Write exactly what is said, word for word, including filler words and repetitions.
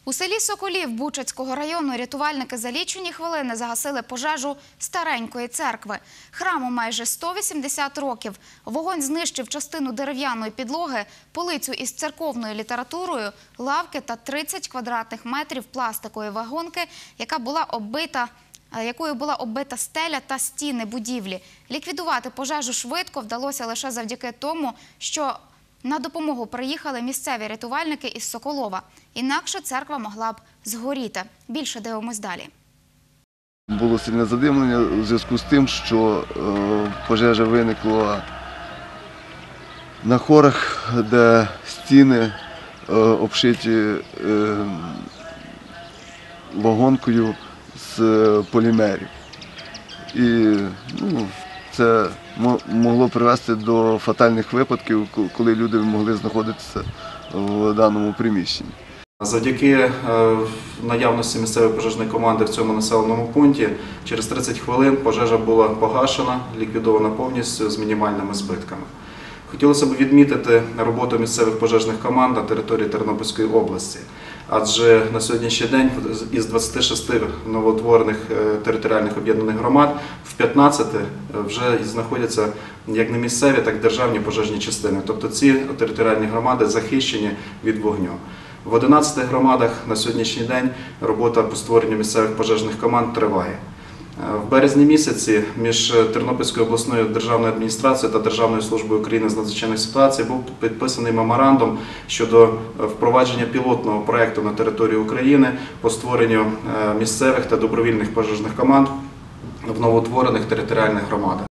У селі Соколів Бучацького району рятувальники за лічені хвилини загасили пожежу старенької церкви. Храму майже сто вісімдесят років. Вогонь знищив частину дерев'яної підлоги, полицю із церковною літературою, лавки та тридцять квадратних метрів пластикової вагонки, яка була оббита, якою була оббита стеля та стіни будівлі. Ліквідувати пожежу швидко вдалося лише завдяки тому, що на допомогу приїхали місцеві рятувальники із Соколова. Інакше церква могла б згоріти. Більше дивимось далі. Було сильне задимлення у зв'язку з тим, що е, пожежа виникла на хорах, де стіни е, обшиті е, вагонкою з полімерів. І ну, це могло привести до фатальних випадків, коли люди могли знаходитися в даному приміщенні. Завдяки наявності місцевої пожежної команди в цьому населеному пункті через тридцять хвилин пожежа була погашена, ліквідована повністю з мінімальними збитками. Хотілося б відмітити роботу місцевих пожежних команд на території Тернопільської області, адже на сьогоднішній день із двадцяти шести новоутворених територіальних об'єднаних громад в п'ятнадцяти вже знаходяться як не місцеві, так і державні пожежні частини. Тобто ці територіальні громади захищені від вогню. В одинадцяти громадах на сьогоднішній день робота по створенню місцевих пожежних команд триває. В березні місяці між Тернопільською обласною державною адміністрацією та Державною службою України з надзвичайних ситуацій був підписаний меморандум щодо впровадження пілотного проєкту на території України по створенню місцевих та добровільних пожежних команд в новоутворених територіальних громадах.